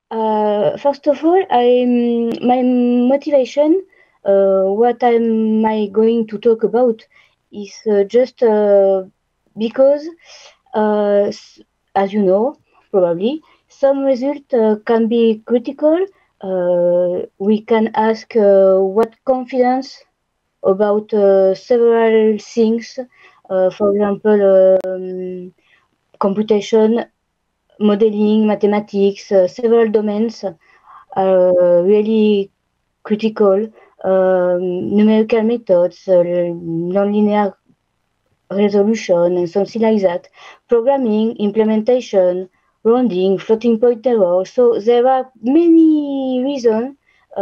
First of all, my motivation, what am I going to talk about, is just because, as you know, probably, some result can be critical. We can ask what confidence about several things, for example, computation, modeling, mathematics, several domains are really critical. Numerical methods, nonlinear resolution, and something like that. Programming, implementation, rounding, floating point error. So there are many reasons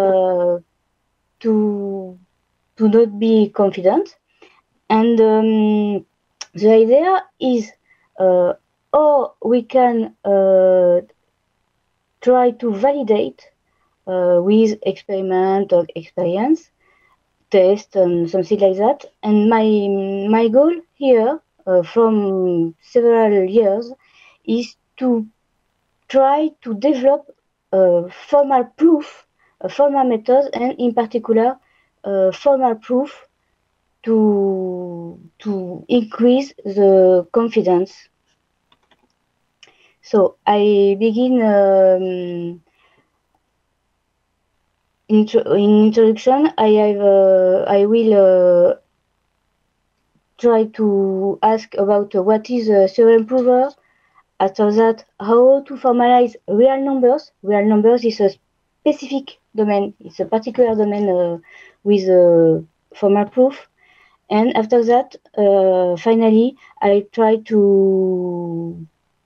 to not be confident. And the idea is or we can try to validate with experiment or experience, test, and something like that. And my goal here from several years is to try to develop formal proof, formal methods, and in particular formal proof to increase the confidence. So I begin in introduction. I will try to ask about what is a theorem prover. After that, how to formalize real numbers. Real numbers is a specific domain. It's a particular domain with a formal proof. And after that, finally, I try to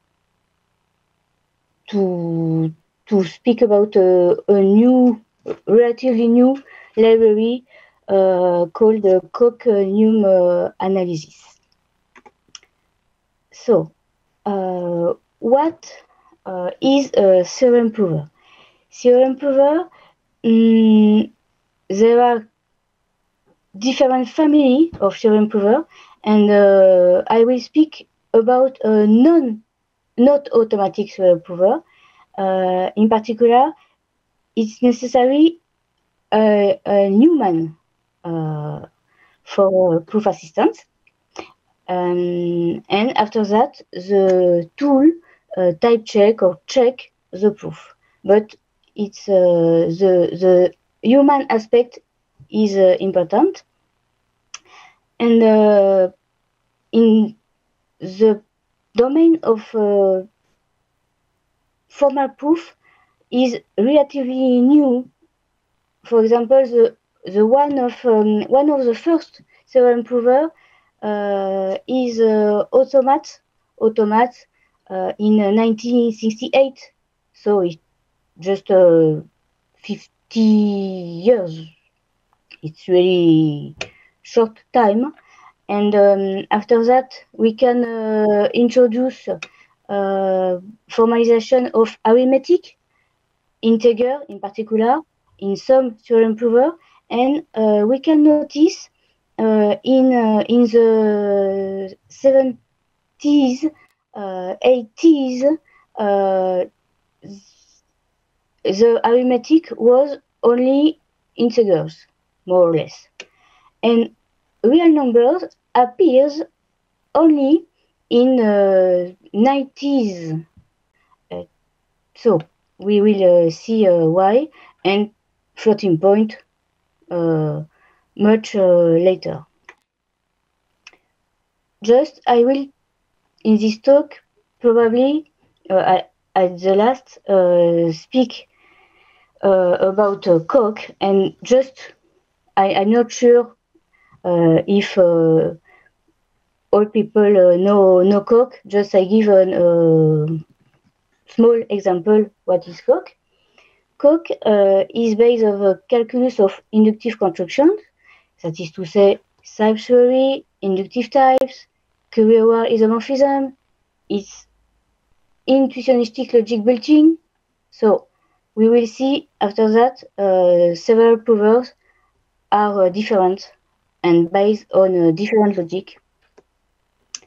speak about a new, relatively new library called Coq-Num analysis. So, what is a theorem prover? Theorem prover, there are different family of theorem prover, and I will speak about a not automatic theorem prover. In particular, it's necessary a human for proof assistance. And after that, the tool type check or check the proof. But it's the human aspect is important. And in the domain of formal proof is relatively new. For example, the one of the first theorem prover is Automat in 1968. So it's just 50 years. It's really short time. And after that, we can introduce formalization of arithmetic, integer in particular, in some theorem prover, and we can notice in the 70s, 80s, the arithmetic was only integers, more or less, and real numbers appears only in 90s. So we will see why, and floating point much later. Just I will in this talk probably at the last speak about Coq, and just I'm not sure if all people know Coq. Just I give a small example what is Coq. Coq is based on a calculus of inductive constructions, that is to say, type theory, inductive types, Currier isomorphism, it's intuitionistic logic built-in. So we will see after that several provers are different and based on different logic.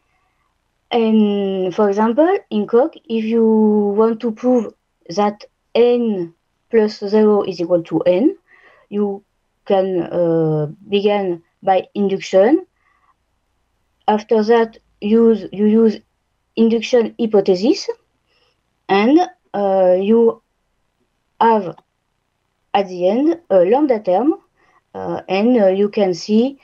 And for example, in Coq, if you want to prove that n plus 0 is equal to n, you can begin by induction. After that, you use induction hypothesis, and you have at the end a lambda term, and you can see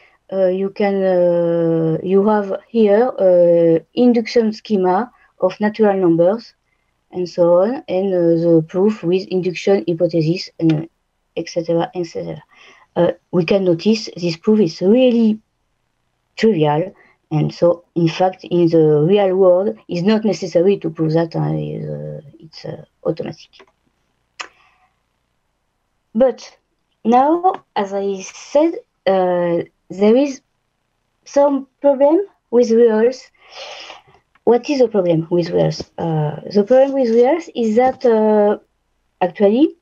you have here induction schema of natural numbers and so on, and the proof with induction hypothesis, and etc. etc. We can notice this proof is really trivial, and so in fact in the real world it's not necessary to prove that, it's automatic. But now, as I said, there is some problem with reals. What is the problem with reals? The problem with reals is that actually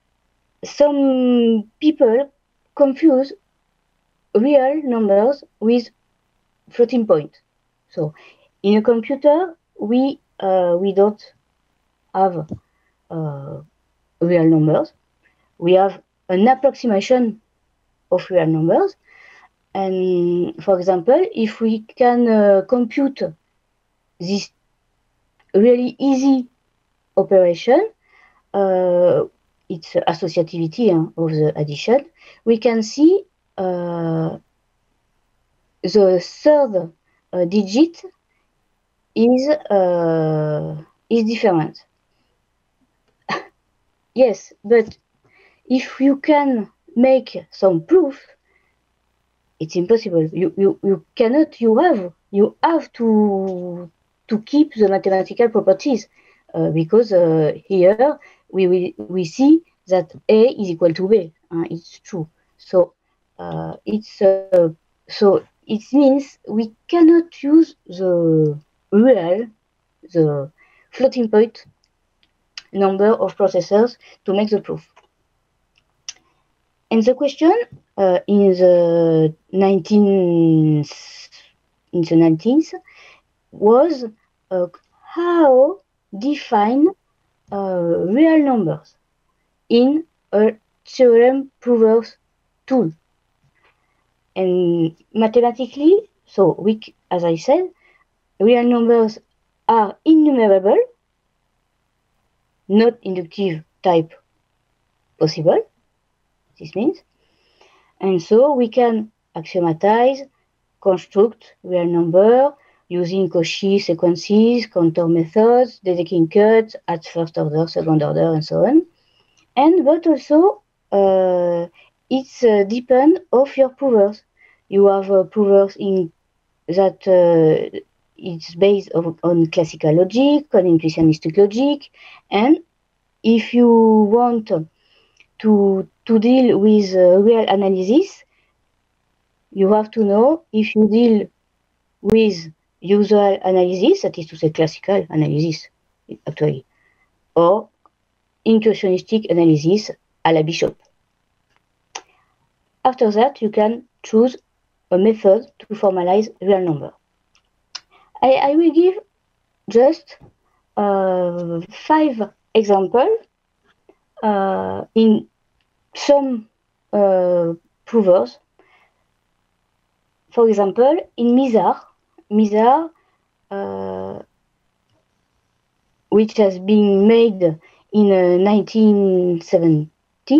some people confuse real numbers with floating point. So in a computer, we don't have real numbers. We have an approximation of real numbers. And for example, if we can compute this really easy operation, it's associativity of the addition, we can see the third digit is different. Yes, but if you can make some proof, it's impossible. You cannot. You have to keep the mathematical properties, because here we see that A is equal to B. It's true. So so it means we cannot use the floating point number of processors to make the proof. And the question in the 19th was how define real numbers in a theorem provers tool. And mathematically, so as I said, real numbers are enumerable, not inductive type possible. This means, and so we can axiomatize, construct real number using Cauchy sequences, contour methods, Dedekind cuts at first order, second order, and so on. And but also it's depend of your provers. You have provers in that it's based on classical logic, on intuitionistic logic, and if you want to deal with real analysis, you have to know if you deal with usual analysis, that is to say classical analysis, actually, or intuitionistic analysis à la Bishop. After that, you can choose a method to formalize real number. I will give just 5 examples in some provers. For example, in Mizar, which has been made in 1970,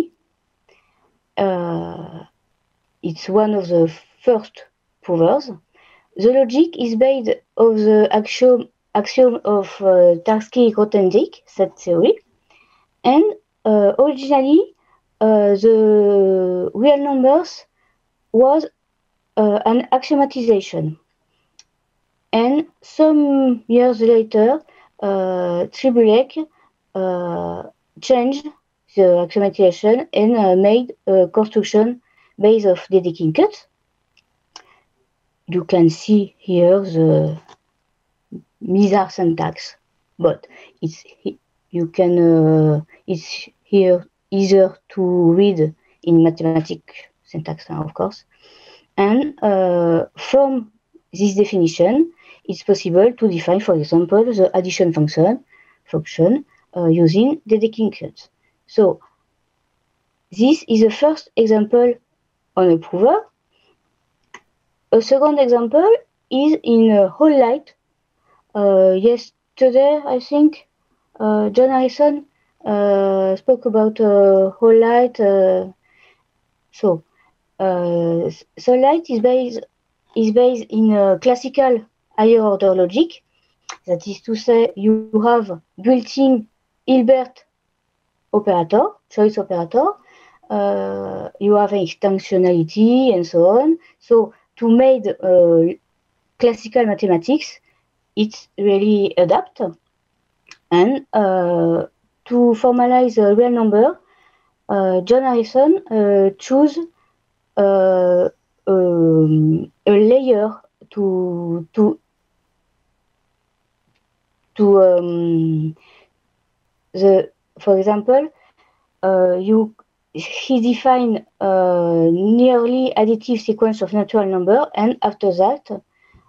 it's one of the first provers. The logic is based on the axiom of Tarski-Grothendieck set theory, and originally the real numbers was an axiomatization, and some years later Tribulek changed the axiomatization and made a construction based of Dedekind cuts. You can see here the Mizar syntax, but it's here easier to read in mathematics syntax, of course. And from this definition, it's possible to define, for example, the addition function using Dedekind cuts. So this is the first example on a prover. A second example is in whole light. Yesterday, I think, John Harrison spoke about whole light. So light is based in classical higher order logic. That is to say, you have built-in Hilbert operator, choice operator. You have extinctionality and so on. So to make classical mathematics, it's really adapt. And to formalize a real number, John Harrison chose a layer for example, he defined nearly additive sequence of natural number, and after that,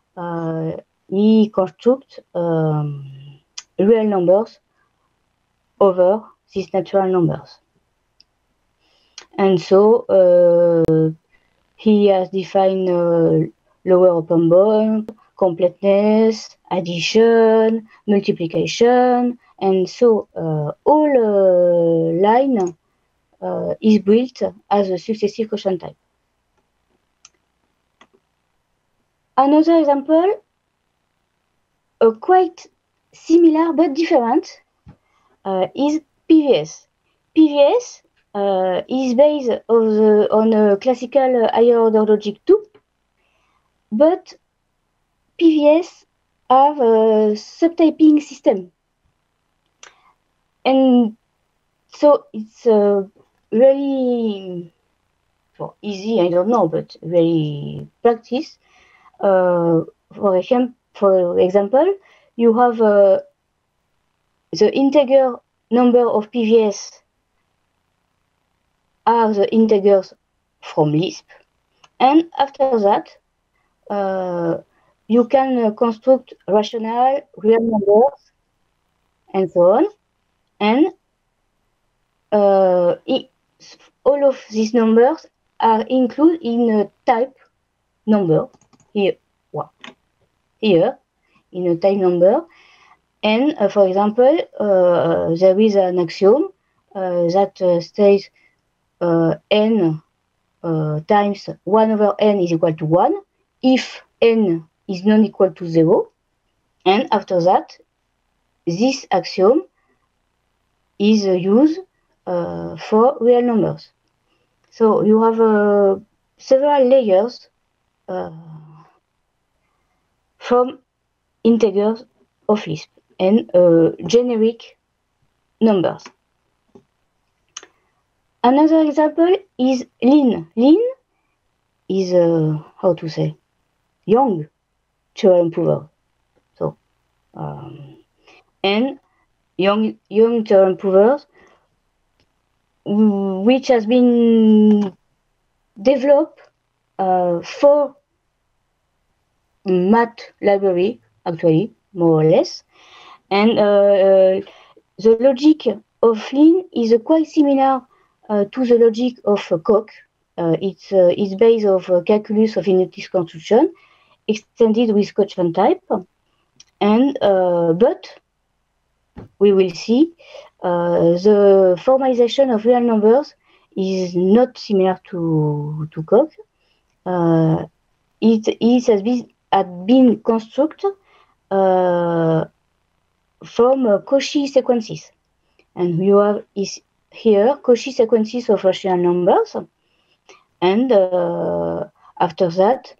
he construct real numbers over these natural numbers. And so he has defined lower open bound, completeness, addition, multiplication, and so all line is built as a successive quotient type. Another example, quite similar but different, is PVS. PVS is based on a classical higher order logic too, but PVS have a subtyping system. And so it's really easy, I don't know, but very practice. For example, you have the integer number of PVS are the integers from Lisp. And after that, you can construct rational, real numbers, and so on. And all of these numbers are included in a type number here in a type number. And for example, there is an axiom that states n times 1 over n is equal to 1 if n is not equal to 0. And after that, this axiom is used for real numbers. So you have several layers from integers of Lisp and generic numbers. Another example is Lin. Lin is how to say Young theorem prover. So and Young theorem provers, which has been developed for math library, actually, more or less. And the logic of Lin is quite similar to the logic of Coq. It's based on calculus of index construction extended with quotient type. And but we will see the formalization of real numbers is not similar to Coq. It has been constructed from Cauchy sequences. And you have here Cauchy sequences of rational numbers. And after that,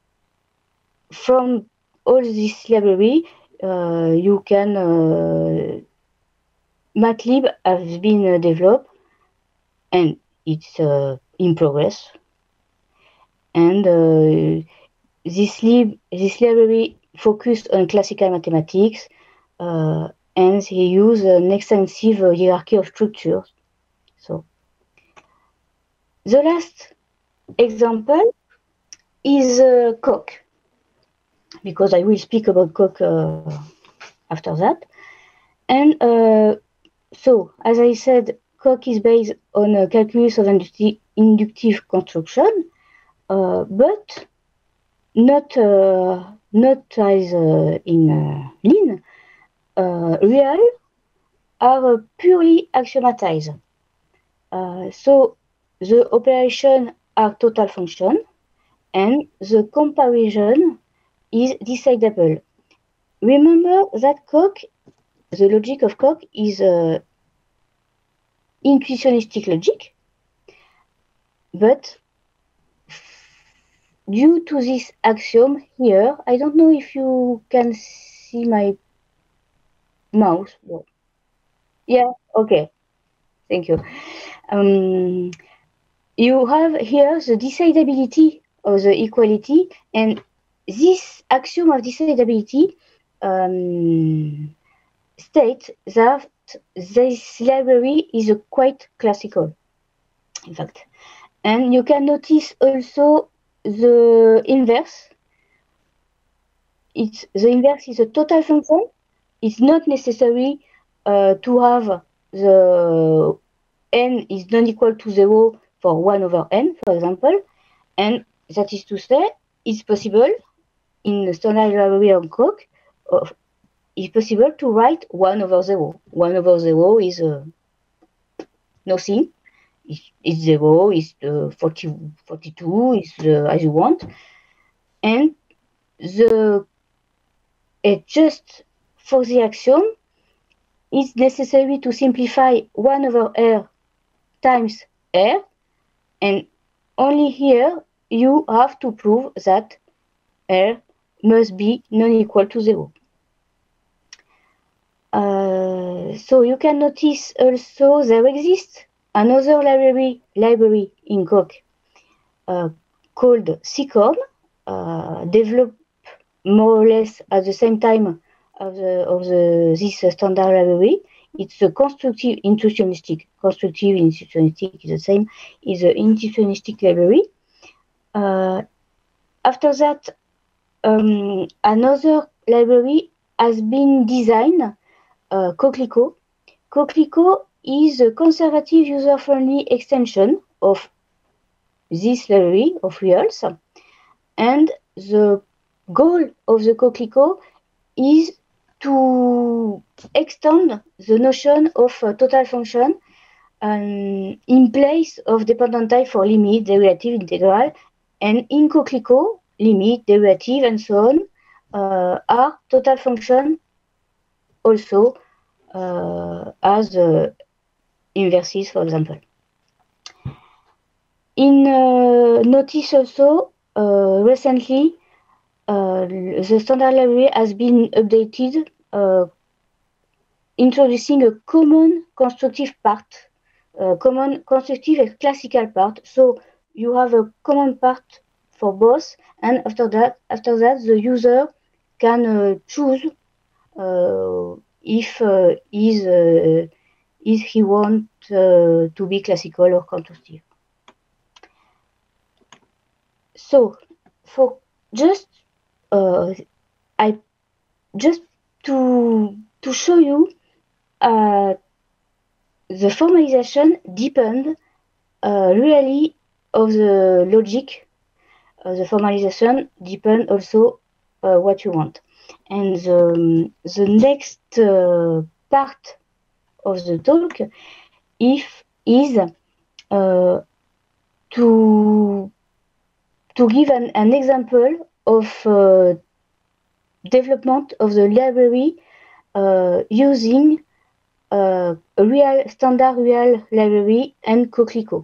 from all this library, you can MATLib has been developed, and it's in progress. And this library focused on classical mathematics, and they use an extensive hierarchy of structures. So the last example is Coq, because I will speak about Coq after that. And so, as I said, coq is based on a calculus of inductive construction, but not as in Lean. Real are purely axiomatized. So the operation are total function, and the comparison is decidable. Remember that coq, the logic of coq is intuitionistic logic, but due to this axiom here, I don't know if you can see my mouse. Yeah, okay, thank you. You have here the decidability of the equality, and this axiom of decidability states that this library is quite classical, in fact. And you can notice also the inverse. The inverse is a total function. It's not necessary to have the n is not equal to 0 for 1 over n, for example. And that is to say, it's possible in the standard library of coq, it's possible to write 1 over 0. 1 over 0 is nothing. It's 0, it's 42, it's as you want. And just for the axiom, it's necessary to simplify 1 over r times r, and only here you have to prove that r must be non-equal to 0. So you can notice also there exists another library in coq called CCOM, developed more or less at the same time of this standard library. It's a constructive intuitionistic. Constructive intuitionistic is the same. Is an intuitionistic library. After that, another library has been designed, Coquelicot. Coquelicot is a conservative user-friendly extension of this library of reals, and the goal of the Coquelicot is to extend the notion of total function in place of dependent type for limit, derivative, integral, and in Coquelicot, limit, derivative, and so on are total function also as inverses, for example. In notice also, recently, the standard library has been updated, introducing a common constructive part, common constructive and classical part. So you have a common part for both, and after that, the user can choose if he want to be classical or constructive. So for just to show you the formalization depend really of the logic. The formalization depend also what you want. And the next part of the talk is to give an example of development of the library using a standard real library and Coquelicot.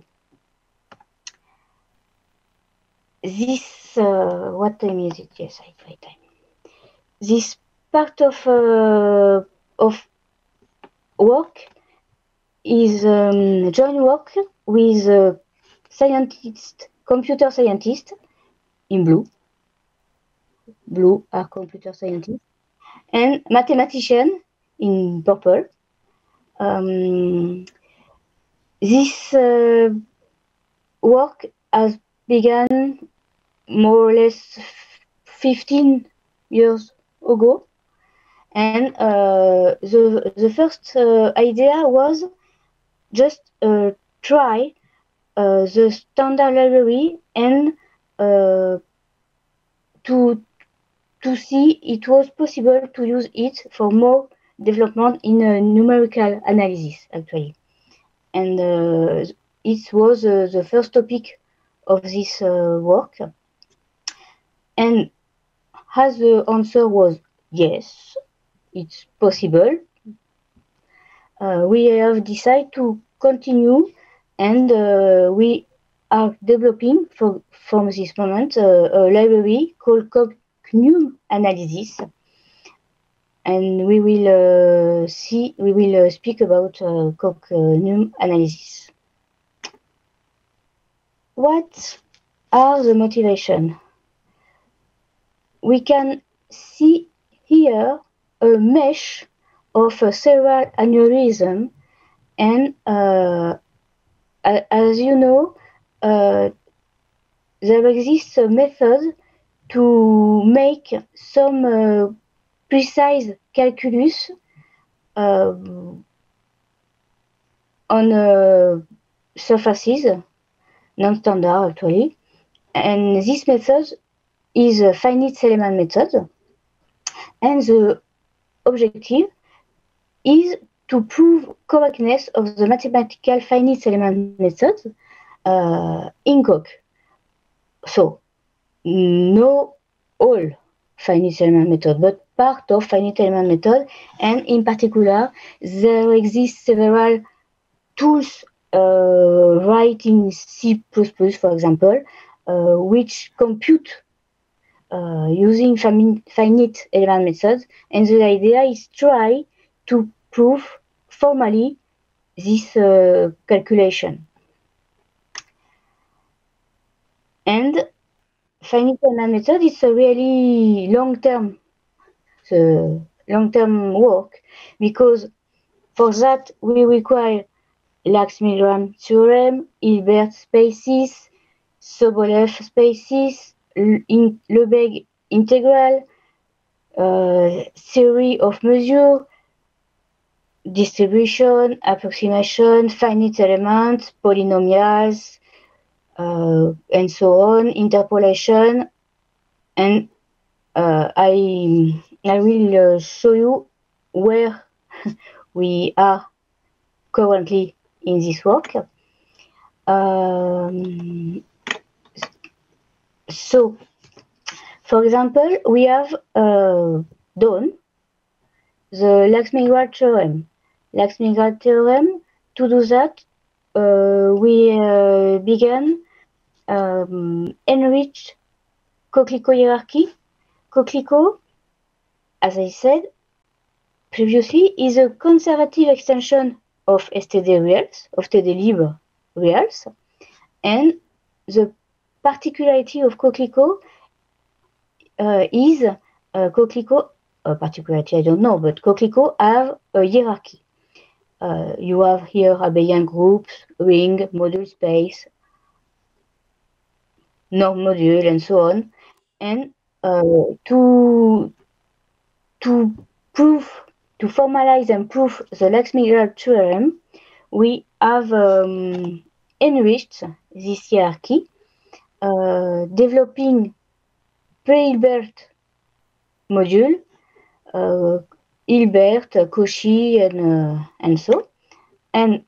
This what time is it? Yes, I try time. This part of work is joint work with computer scientist in blue. Blue are computer scientists, and mathematician in purple. This work has begun more or less 15 years ago, and the first idea was just try the standard library and to see it was possible to use it for more development in numerical analysis, actually. And it was the first topic of this work. And as the answer was yes, it's possible, we have decided to continue, and we are developing from this moment a library called CogNum Analysis, and we will speak about CogNum Analysis. What are the motivations? We can see here a mesh of several aneurysms, and as you know, there exists a method to make some precise calculus on surfaces, non-standard actually, and this method is a finite element method, and the objective is to prove correctness of the mathematical finite element method in Coq. So, no all finite element method, but part of finite element method, and in particular, there exist several tools writing C++, for example, which compute using finite element methods, and the idea is try to prove formally this calculation. And finite element method is a really long-term work, because for that we require Lax-Milgram theorem, Hilbert spaces, Sobolev spaces, Lebesgue integral, theory of measure, distribution, approximation, finite elements, polynomials, and so on, interpolation, and I will show you where we are currently in this work. So, for example, we have done the Lax-Milgram theorem. Lax-Milgram theorem, to do that, we began enriched Coquelicot hierarchy. Coquelicot, as I said previously, is a conservative extension of STD reals, of TD libre reals, and the particularity of Coquelicot is Coquelicot, particularity I don't know, but Coquelicot have a hierarchy. You have here abelian groups, ring, module space, norm module, and so on. And to formalize and prove the Lax-Milgram theorem, we have enriched this hierarchy, developing pre-Hilbert module, Hilbert, Cauchy, and so. And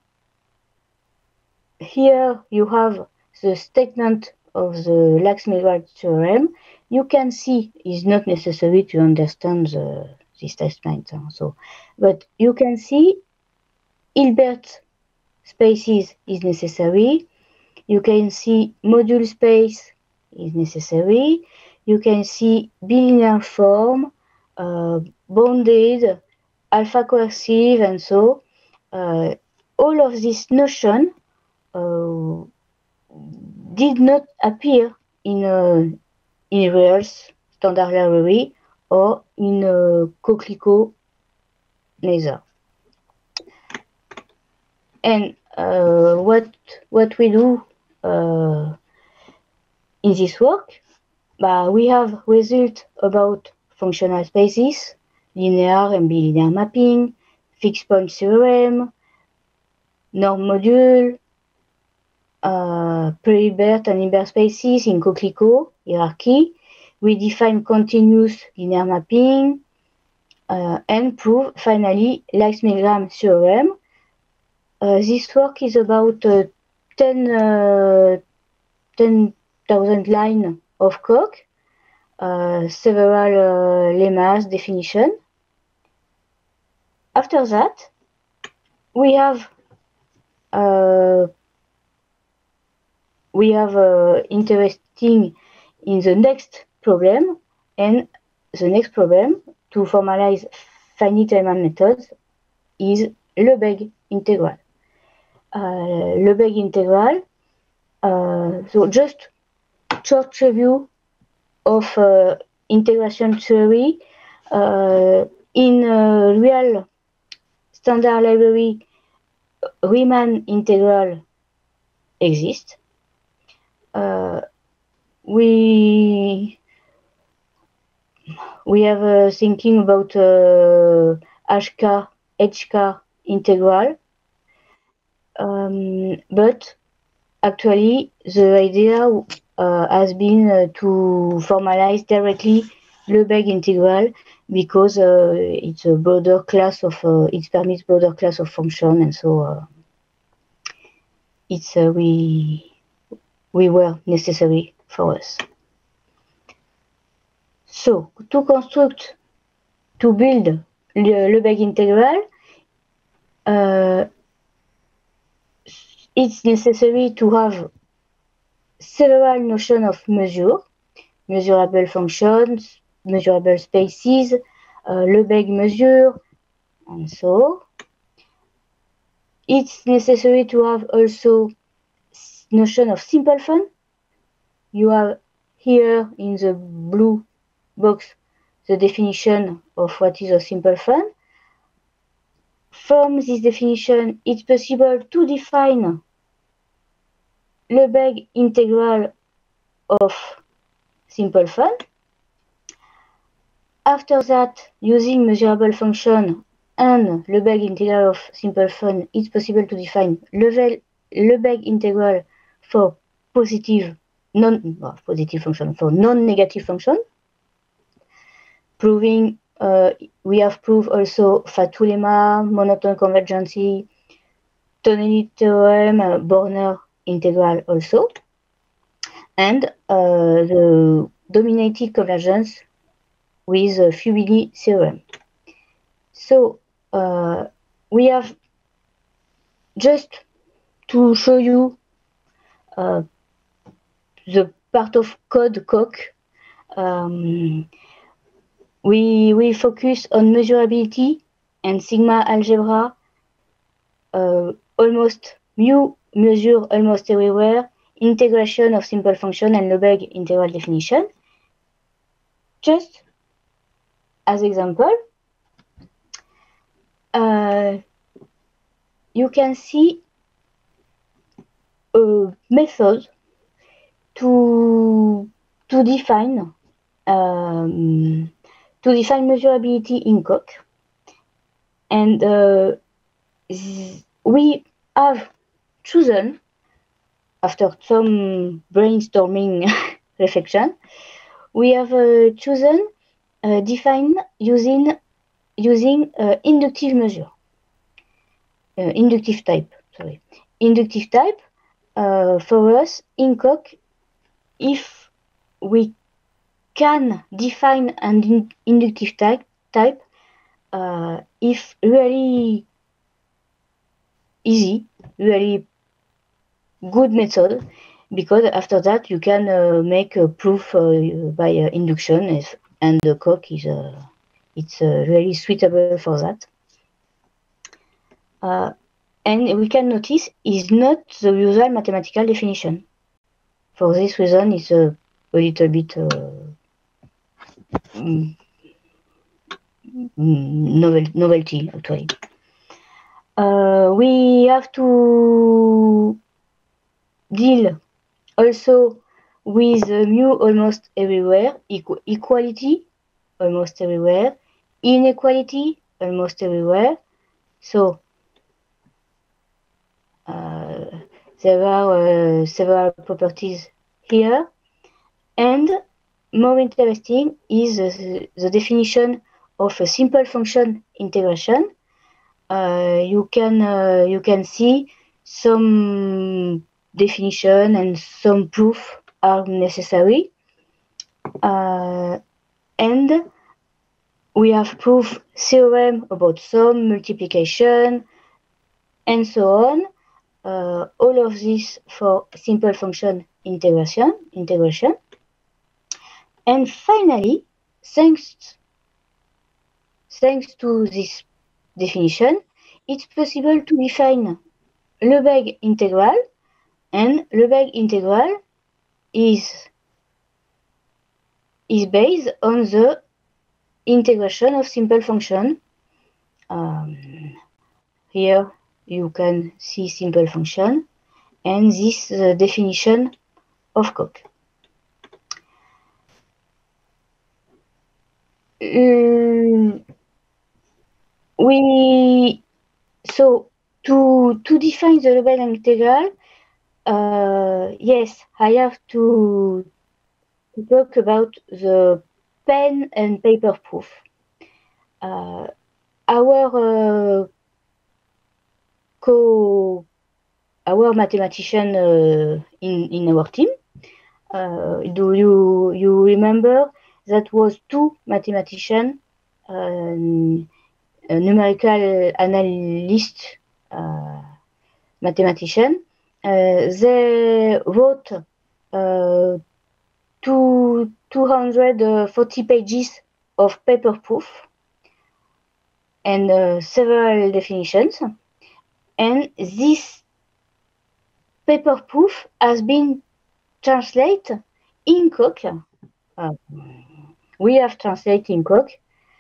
here you have the statement of the Lax-Milgram theorem. You can see it's not necessary to understand this statement. So, but you can see Hilbert spaces is necessary. You can see module space is necessary. You can see bilinear form, bounded, alpha coercive, and so. All of this notion did not appear in reals standard library or in Coquelicot neither. And what we do in this work, we have results about functional spaces, linear and bilinear mapping, fixed point theorem, norm module, pre-Hilbert and Hilbert spaces in Coquelicot hierarchy. We define continuous linear mapping and prove finally Leibniz-Milgram theorem. This work is about 10,000 lines of Coq, several lemmas, definition. After that, we have interesting in the next problem, and the next problem to formalize finite element methods is Lebesgue integral. Lebesgue integral. So just short review of integration theory. In real standard library, Riemann integral exists. We have thinking about HK integral, but actually the idea has been to formalize directly Lebesgue integral because it's a broader class of it permits broader class of function, and so it's we were necessary for us. So to build Lebesgue integral, it's necessary to have several notions of measurable functions, measurable spaces, Lebesgue measure, and so. It's necessary to have also notion of simple fun. You have here in the blue box the definition of what is a simple fun. From this definition, it's possible to define Lebesgue integral of simple fun. After that, using measurable function and Lebesgue integral of simple fun, it's possible to define Lebesgue integral for non-negative function. Proving we have proved also Fatou lemma, monotone convergency, Tonelli theorem, Borner integral also, and the dominated convergence with Fubini theorem. So we have just to show you the part of code Coq. We focus on measurability and sigma algebra. Almost mu measure almost everywhere. Integration of simple function and Lebesgue integral definition. Just as example, you can see a method to define measurability in Coq, and we have chosen, after some brainstorming reflection, we have chosen define using inductive measure, inductive type. Sorry, inductive type for us in Coq. If we can define an inductive type, if really easy, really good method, because after that you can make a proof by induction, and the Coq is it's really suitable for that. And we can notice is not the usual mathematical definition. For this reason, it's a little bit novelty actually. We have to deal also with mu almost everywhere, equality almost everywhere, inequality almost everywhere. So there are several properties here. And more interesting is the definition of a simple function integration. You can see some definition and some proof are necessary. And we have proof theorem about sum, multiplication, and so on. All of this for simple function integration. And finally, thanks to this definition, it's possible to define Lebesgue integral, and Lebesgue integral is based on the integration of simple function. Here you can see simple function, and this is the definition of Coq. So to define the Lebesgue integral, yes, I have to talk about the pen and paper proof. Our mathematician in our team, do you remember that was two mathematicians, numerical analyst, mathematician. They wrote 240 pages of paper proof and several definitions. And this paper proof has been translated in Coq. We have translated in Coq.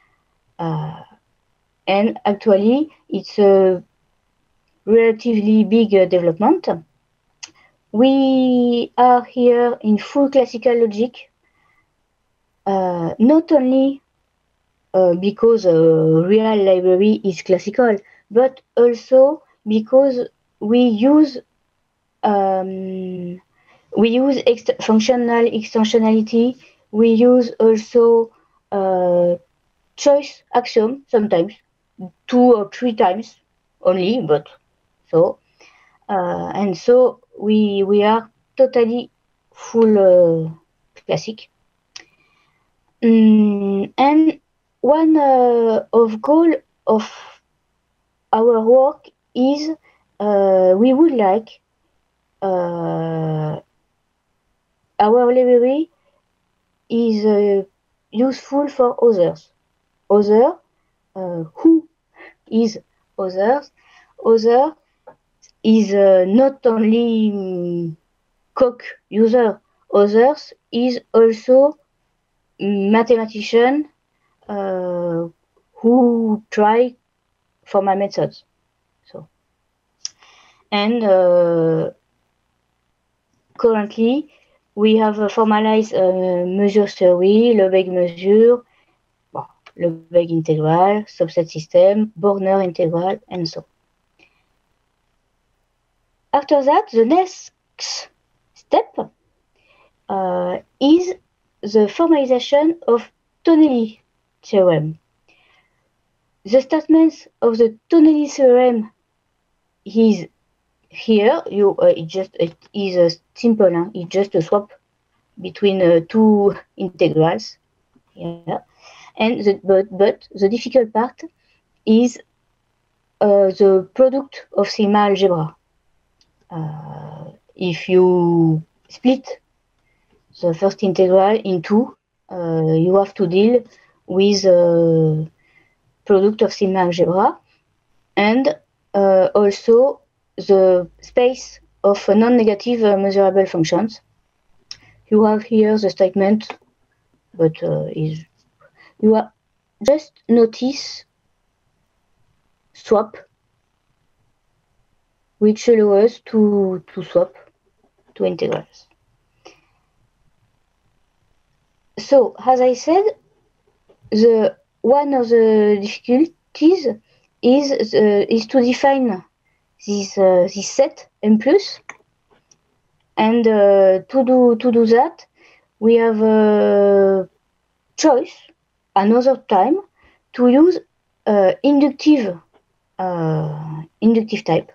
And actually, it's a relatively big development. We are here in full classical logic, not only because real library is classical, but also because we use functional extensionality. We use also choice axiom sometimes, 2 or 3 times only, but so and so we are totally full classic. And one of goal of our work is we would like our library is useful for others. Who is others? Other is not only Coq user. Others is also mathematician who try formal methods. So, and currently we have a formalized measure theory, Lebesgue measure, Lebesgue integral, subset system, Borner integral, and so. After that, the next step is the formalization of Tonelli theorem. The statements of the Tonelli theorem is here. It is simple. It's just a swap between two integrals. Yeah, and but the difficult part is the product of sigma algebra. If you split the first integral in two, you have to deal with product of sigma algebra, and also the space of non-negative measurable functions. You have here the statement, but you are just notice swap, which allows us to swap two integrals. So, as I said, one of the difficulties is to define this set M plus, And to do that, we have a choice another time to use inductive type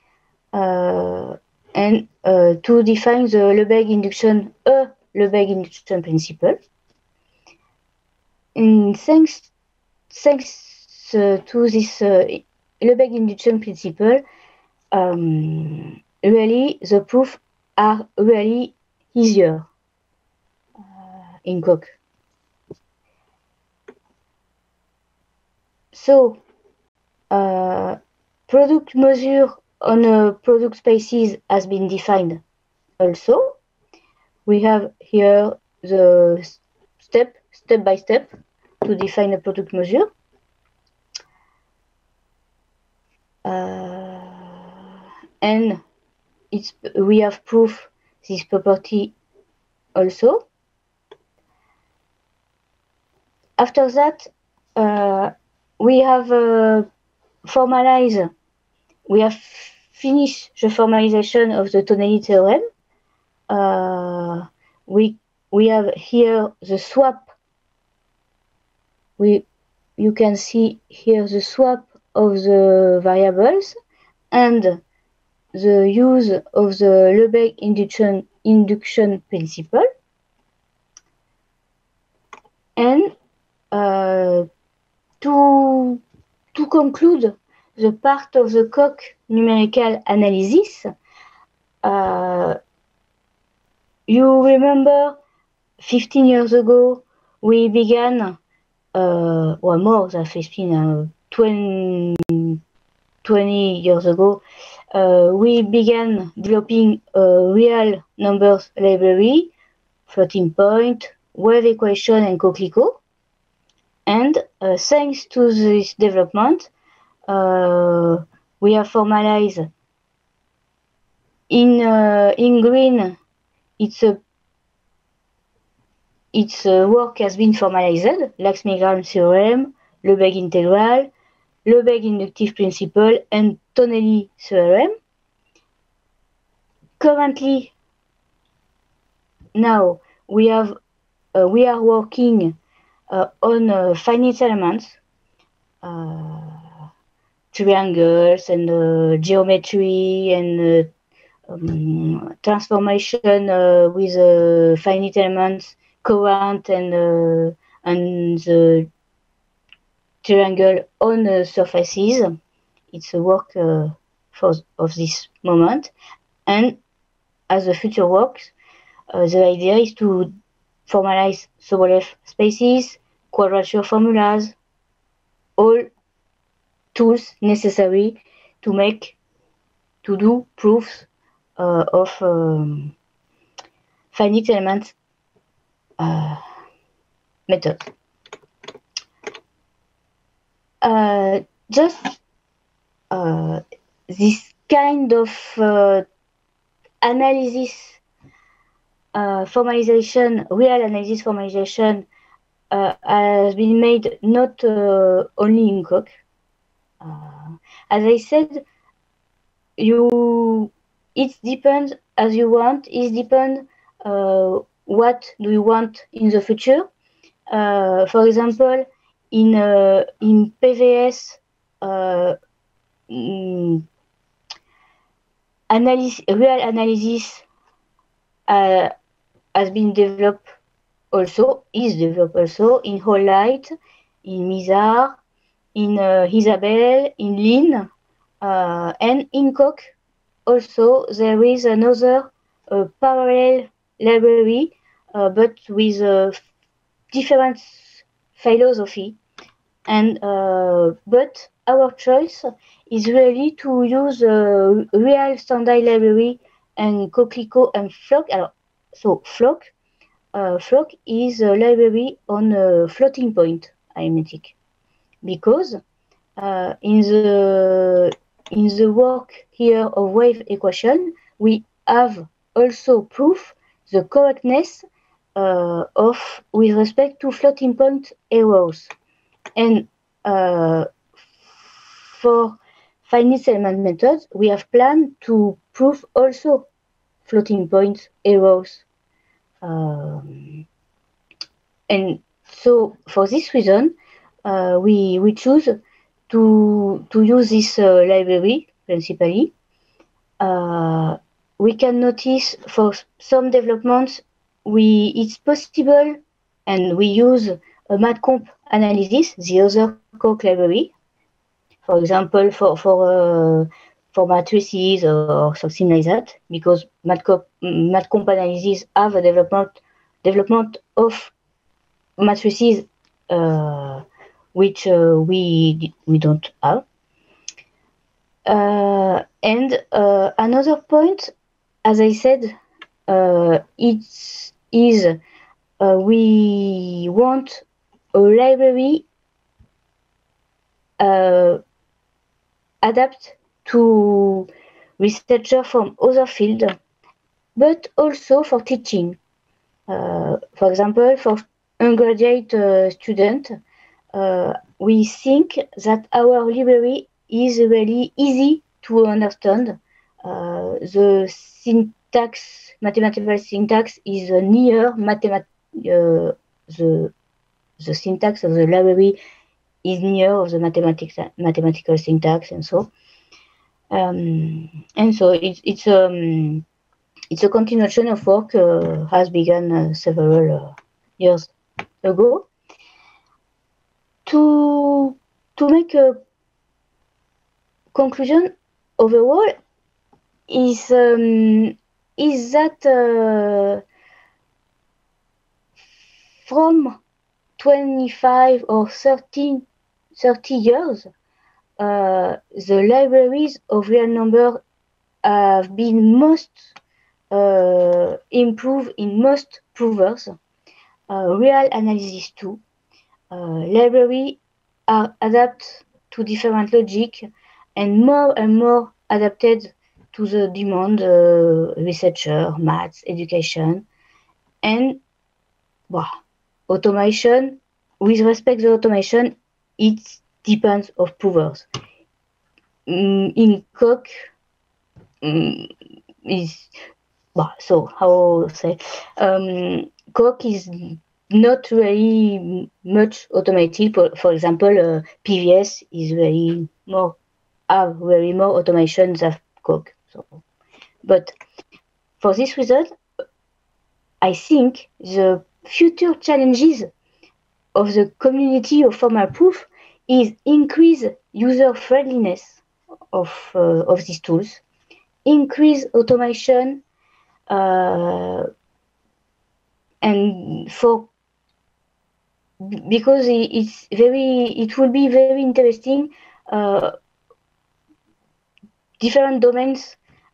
and to define the Lebesgue induction principle. And thanks to this Lebesgue induction principle, really the proofs are really easier in Coq. So product measure on product spaces has been defined also. We have here the step by step to define a product measure. And we have proof this property also. After that, we have finished the formalization of the Tonelli theorem. We have here the swap. You can see here the swap of the variables and the use of the Lebesgue induction principle. And to conclude the part of the Coq numerical analysis, you remember 15 years ago we began, or more than 15, 20 years ago, we began developing a real numbers library, floating point, wave equation, and Coquelicot. And thanks to this development, we have formalized in green. Its work has been formalized: Lax-Milgram theorem, Lebesgue integral, Lebesgue inductive principle, and Tonelli theorem. Currently, now we are working on finite elements, triangles, and geometry, and transformation with finite elements, current, and the triangle on surfaces. It's a work of this moment. And as the future works, the idea is to formalize Sobolev spaces, quadrature formulas, all tools necessary to do proofs of finite element method. Just this kind of analysis formalization, real analysis formalization, has been made not only in Coq. As I said, it depends as you want. It depends what do you want in the future. For example, in PVS, real analysis has been developed also, is developed also in Hollight, in Mizar, in Isabelle, in Lin, and in Coq. Also, there is another parallel library, but with a different philosophy. And but our choice is really to use a real standard library and Coquelicot and Flock. So Flock is a library on a floating point arithmetic, because in the work here of wave equation, we have also proof the correctness with respect to floating point errors. And for finite element methods, we have planned to prove also floating points, errors. And so for this reason, we choose to use this library principally. We can notice for some developments, it's possible, and we use a matcomp analysis, the other Coq library, for example, for matrices or something like that, because matcomp analysis have a development of matrices which we don't have. And another point, as I said, we want a library adapt to researchers from other fields, but also for teaching. For example, for undergraduate students, we think that our library is really easy to understand. The syntax, mathematical syntax, is near the syntax of the library is near of the mathematical syntax, and so it's a continuation of work has begun several years ago. To make a conclusion overall is that from 25 or 30 years, the libraries of real number have been most improved in most provers. Real analysis too. Library are adapted to different logic and more adapted to the demand researcher, maths, education, and automation. With respect to automation, it depends of provers. In Coq is so how say Coq is not really much automated. For example, PVS is very more automation than Coq. So, but for this reason, I think the future challenges of the community of formal proof is increase user friendliness of these tools, increase automation, and because it will be very interesting. Different domains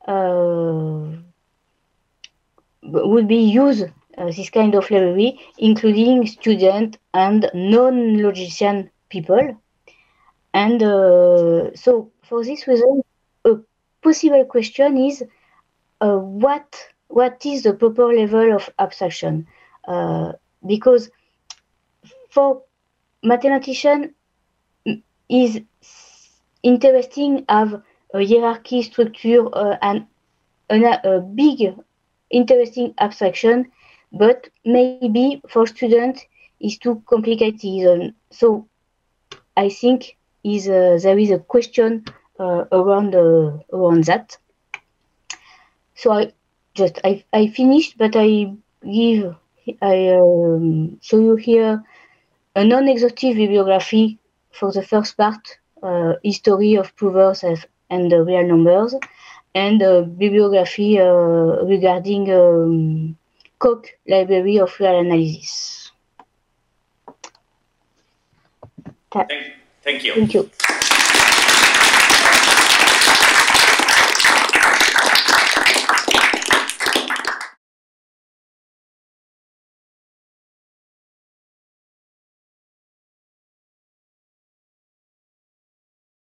would be used this kind of library, including student and non-logician people. And so for this reason, a possible question is what is the proper level of abstraction? Because for mathematician is interesting have a hierarchy structure and a big interesting abstraction, but maybe for students is too complicated. So I think there is a question around that. So I finished, but I show you here a non-exhaustive bibliography for the first part, history of provers and real numbers, and a bibliography regarding Coq library of real analysis. Thank you. Thank you.